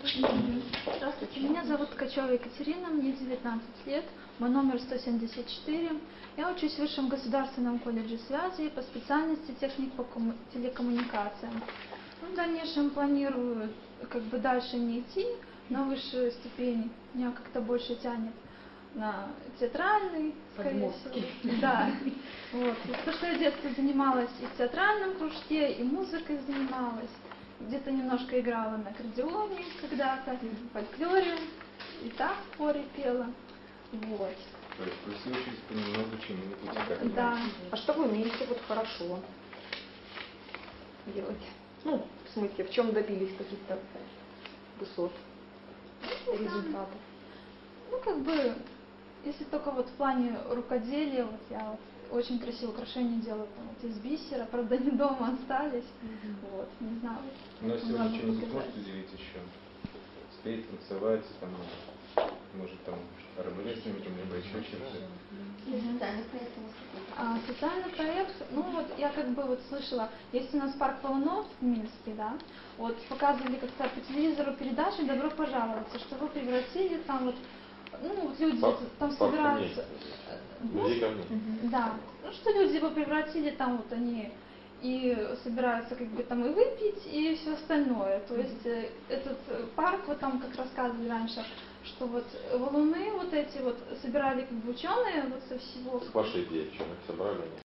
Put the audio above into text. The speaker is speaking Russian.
Здравствуйте, меня зовут Ткачева Екатерина, мне 19 лет, мой номер 174. Я учусь в Высшем государственном колледже связи по специальности техник по телекоммуникациям. В дальнейшем планирую дальше не идти на высшую ступень, меня как-то больше тянет на театральный, скорее всего. Да. Вот. Потому что я в детстве занималась и в театральном кружке, и музыкой занималась. Где-то немножко играла на аккордеоне когда-то, в фольклоре, и так в хоре пела. Вот. То есть вы все учились понемногу чему-нибудь? Да. А что вы умеете вот хорошо делать? Ну, в смысле, в чем добились каких-то высот, результатов? Ну, если только вот в плане рукоделия, вот я вот очень красивые украшения делаю там, вот из бисера, правда, не дома остались. Вот, не знаю. Но сегодня что-нибудь можете уделить еще? Спеть, танцевать, там, может, там, ремеслением, либо еще чем-то? Социальный проект, ну вот я слышала, есть у нас парк Полунов в Минске, да, вот показывали как-то по телевизору передачу «Добро пожаловать», что вы превратили там вот, ну вот люди там собираются, да, ну что люди его превратили там вот они и собираются там и выпить и все остальное, то есть этот парк вот там как рассказывали раньше, что вот валуны вот эти вот собирали ученые вот со всего. С вашей идеей, что их собрали?